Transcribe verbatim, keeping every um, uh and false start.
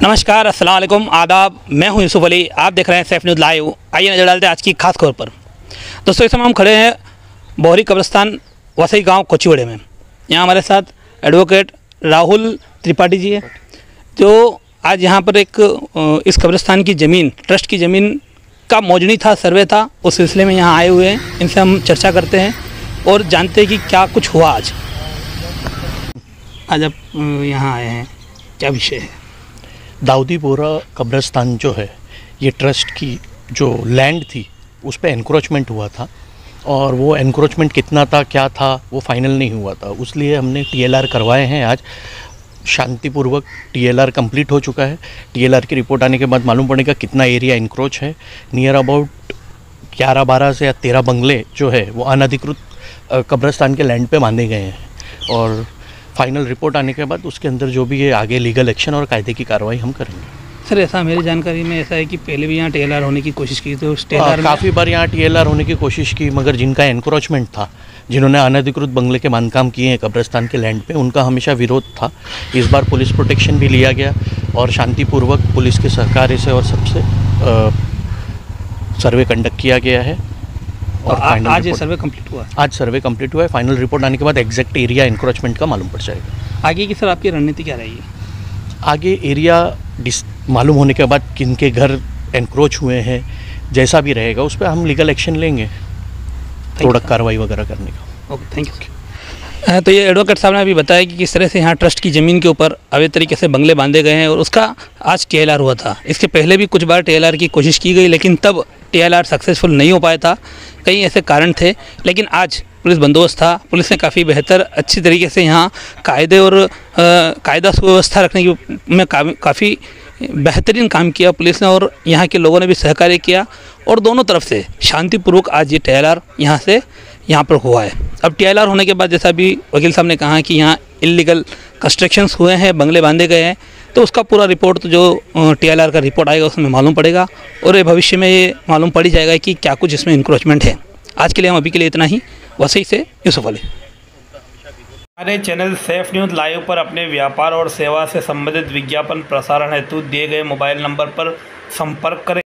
नमस्कार, अस्सलाम वालेकुम, आदाब। मैं हूं यूसुफ अली, आप देख रहे हैं सैफ न्यूज़ लाइव। आइए नजर डालते हैं आज की खास खबर पर। दोस्तों, इस समय हम खड़े हैं बोहरी कब्रिस्तान वसई गांव कोचीवाड़े में। यहाँ हमारे साथ एडवोकेट राहुल त्रिपाठी जी है, जो आज यहाँ पर एक इस कब्रिस्तान की ज़मीन, ट्रस्ट की ज़मीन का मौजनी था, सर्वे था, उस सिलसिले में यहाँ आए हुए हैं। इनसे हम चर्चा करते हैं और जानते हैं कि क्या कुछ हुआ आज। आज आप यहाँ आए हैं, क्या विषय है? दाऊदीपोरा कब्रिस्तान जो है, ये ट्रस्ट की जो लैंड थी उस पर एनक्रोचमेंट हुआ था, और वो एनक्रोचमेंट कितना था, क्या था, वो फाइनल नहीं हुआ था। उसलिए हमने टीएलआर करवाए हैं। आज शांतिपूर्वक टीएलआर कंप्लीट हो चुका है। टीएलआर की रिपोर्ट आने के बाद मालूम पड़ेगा कितना एरिया एनक्रोच है। नियर अबाउट ग्यारह बारह से या तेरह बंगले जो है वो अनधिकृत कब्रिस्तान के लैंड पे बांधे गए हैं, और फाइनल रिपोर्ट आने के बाद उसके अंदर जो भी है आगे लीगल एक्शन और कायदे की कार्रवाई हम करेंगे। सर, ऐसा मेरी जानकारी में ऐसा है कि पहले भी यहाँ टीएलआर होने की कोशिश की, तो टीएलआर काफ़ी बार यहाँ टीएलआर होने की कोशिश की, मगर जिनका एनक्रोचमेंट था, जिन्होंने अनधिकृत बंगले के बांधकाम किए हैं कब्रिस्तान के लैंड पे, उनका हमेशा विरोध था। इस बार पुलिस प्रोटेक्शन भी लिया गया और शांतिपूर्वक पुलिस के सहकार्य से और सबसे सर्वे कंडक्ट किया गया है। और आ, आज ये सर्वे कंप्लीट हुआ आज सर्वे कंप्लीट हुआ है। फाइनल रिपोर्ट आने के बाद एग्जैक्ट एरिया एनक्रोचमेंट का मालूम पड़ जाएगा। आगे की सर आपकी रणनीति क्या रहेगी? आगे एरिया मालूम होने के बाद किन के घर एनक्रोच हुए हैं, जैसा भी रहेगा उस पर हम लीगल एक्शन लेंगे, प्रोडक्ट कार्रवाई वगैरह करने का। Okay, thank you. तो ये एडवोकेट साहब ने अभी बताया कि किस तरह से यहाँ ट्रस्ट की ज़मीन के ऊपर अवैध तरीके से बंगले बांधे गए हैं, और उसका आज टीएलआर हुआ था। इसके पहले भी कुछ बार टीएलआर की कोशिश की गई, लेकिन तब टीएलआर सक्सेसफुल नहीं हो पाया था। कई ऐसे कारण थे, लेकिन आज पुलिस बंदोबस्त था। पुलिस ने काफ़ी बेहतर, अच्छी तरीके से यहाँ कायदे और कायदा सुव्यवस्था रखने की में काफ़ी बेहतरीन काम किया पुलिस ने, और यहाँ के लोगों ने भी सहकार्य किया, और दोनों तरफ से शांतिपूर्वक आज ये टीएलआर यहाँ से यहाँ पर हुआ है। अब टीएलआर होने के बाद, जैसा भी वकील साहब ने कहा कि यहाँ इल्लीगल कंस्ट्रक्शंस हुए हैं, बंगले बांधे गए हैं, तो उसका पूरा रिपोर्ट, तो जो टीएलआर का रिपोर्ट आएगा उसमें मालूम पड़ेगा, और ये भविष्य में ये मालूम पड़ जाएगा कि क्या कुछ इसमें इंक्रोचमेंट है। आज के लिए हम अभी के लिए इतना ही। वसई से यूसुफ अली। हमारे चैनल सैफ न्यूज़ लाइव पर अपने व्यापार और सेवा से संबंधित विज्ञापन प्रसारण हेतु दिए गए मोबाइल नंबर पर संपर्क करें।